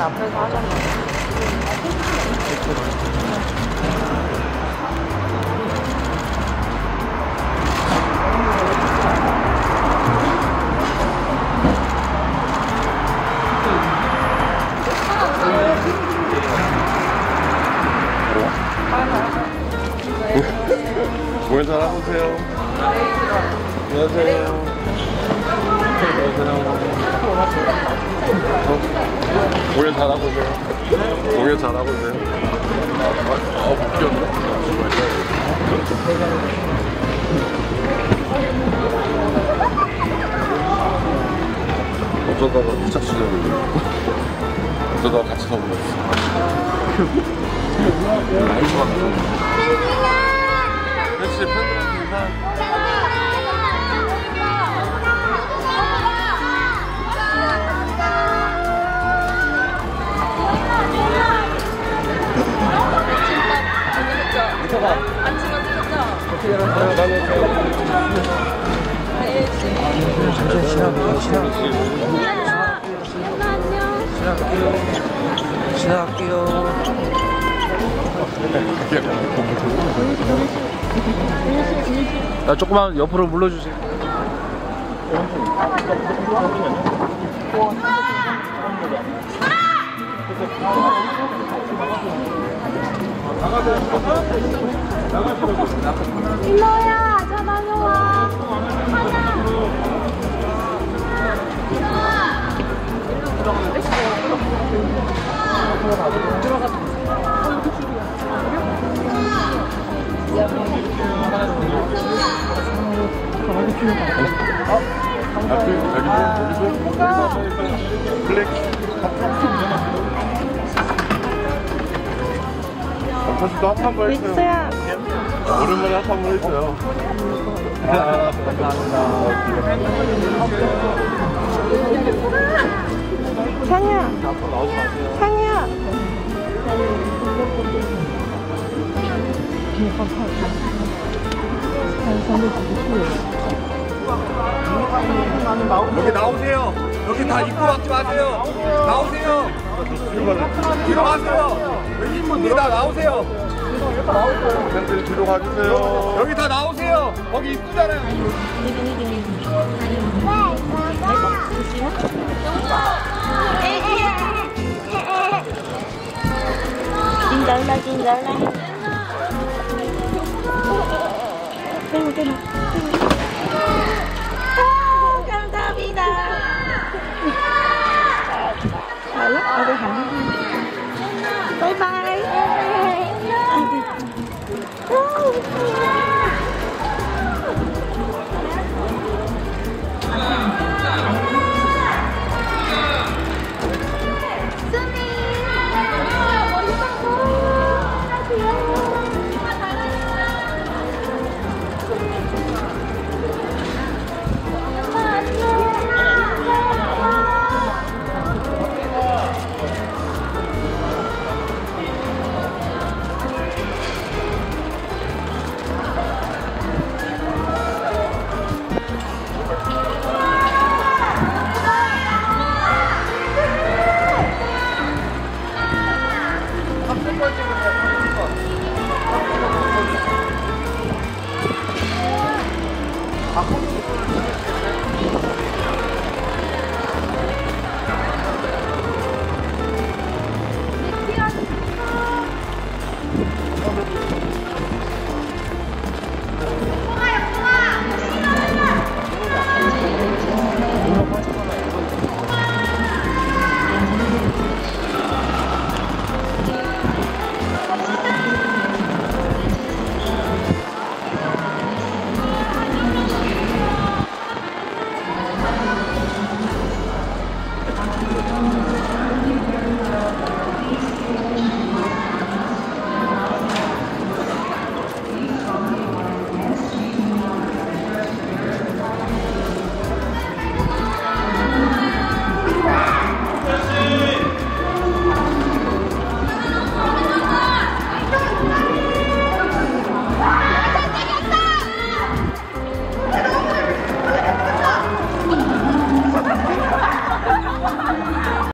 앞에서 하잖아. 뭘 잘하고 오세요. 안녕하세요. 공연 잘하고 오세요. 공연 잘하고 오세요. 못 끼웠네. 어쩌다가 부착 시절을 어쩌다가 같이 가버렸어. 라이브가 그렇지, 팬들한테 인사. 지나갈게요. 야, 조금만 옆으로 물러주세요. 이모야, 저 다녀와. 블랙. 사실도 핫한 거 했어요. 오랜만에 핫한 거 했어요. 감사합니다. 상이야. 상이야. 여기 나오세요. 여기 다 입구 막지 마세요. 나오세요. 뒤로 가세요. 여기 입구입니다. 나오세요. 팬들 뒤로 가주세요. 여기 다 나오세요. 거기 입구잖아요. 진달라 진달라.